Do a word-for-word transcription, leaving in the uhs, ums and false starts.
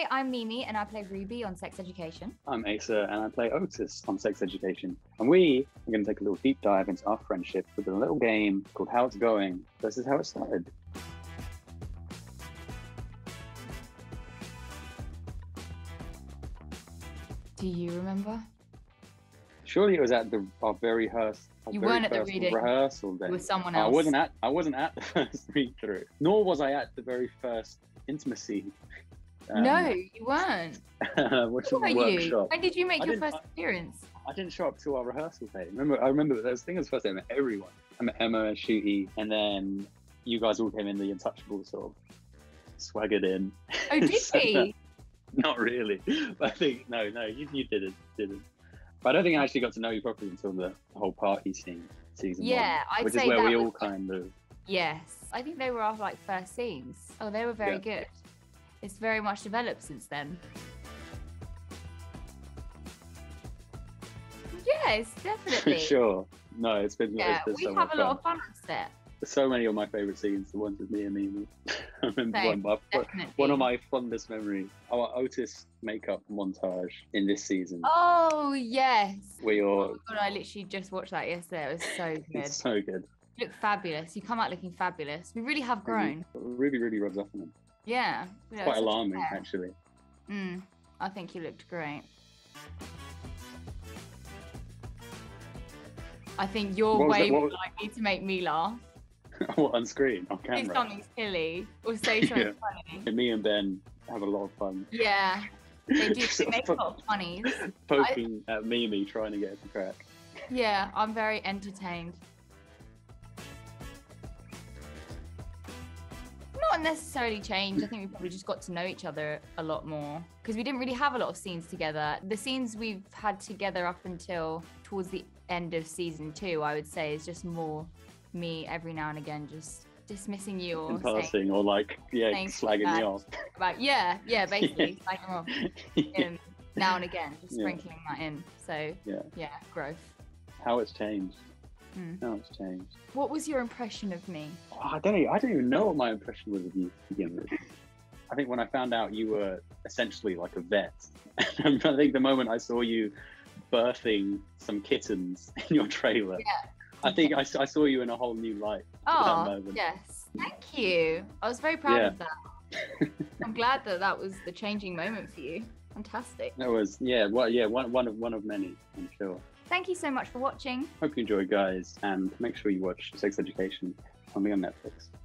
Hi, I'm Mimi and I play Ruby on Sex Education. I'm Asa and I play Otis on Sex Education. And we are going to take a little deep dive into our friendship with a little game called How It's Going versus How It Started. Do you remember? Surely it was at the our very rehearsal. You very weren't at the first reading. rehearsal day. It was someone I else. wasn't at. I wasn't at the first read through. Nor was I at the very first intimacy. Um, no, you weren't. which Who was were a you? workshop. When did you make I your didn't- first I- appearance? I didn't show up to our rehearsal day. Remember, I remember that was, I think it was the first day I met everyone. I met Emma and Shooty, and then you guys all came in the Untouchables sort of swaggered in. Oh, did So- we? Not really. But I think, no, no, you, you didn't, didn't. But I don't think I actually got to know you properly until the whole party scene, season Yeah, one. I'd which say is where that we was- all kind of, Yes. I think they were our like first scenes. Oh, they were very Yeah. good. It's very much developed since then. Yes, definitely. sure. No, it's been, Yeah, it's been we so have much a lot fun. of fun on set. So many of my favourite scenes, the ones with me and Mimi. I remember Same, one, my, Definitely. one of my fondest memories, our Otis makeup montage in this season. Oh, yes. where you're, Oh my God, I literally just watched that yesterday. It was so good. it's so good. You look fabulous. You come out looking fabulous. We really have grown. Ruby really rubs off on him. Yeah. It's quite alarming, actually. Mm, I think you looked great. I think you're What was way that- what more was- likely to make me laugh. What, on screen, on Do camera. something silly or say something Yeah. funny. Me and Ben have a lot of fun Yeah. They do Sort they of make a lot of funnies. poking at Mimi, trying to get her to crack. Yeah, I'm very entertained. Not necessarily changed. I think we probably just got to know each other a lot more because we didn't really have a lot of scenes together. The scenes we've had together up until towards the end of season two, I would say, is just more me every now and again just dismissing you or In saying passing, or like, yeah, saying slagging bad. me off. about yeah, yeah, basically slagging off um, now and again, just Yeah. sprinkling that in. So Yeah. yeah, growth. How it's changed. Mm. How it's changed. What was your impression of me? Oh, I don't even, I don't even know what my impression was of you to begin with. I think when I found out you were essentially like a vet, I think the moment I saw you birthing some kittens in your trailer, Yeah. I think I, s- I saw you in a whole new light. at that Oh, moment. yes. Thank you. I was very proud Yeah. of that. I'm glad that that was the changing moment for you. Fantastic. That was, yeah, well, yeah, one, one of one of many, I'm sure. Thank you so much for watching. Hope you enjoy, guys, and make sure you watch Sex Education on me on Netflix.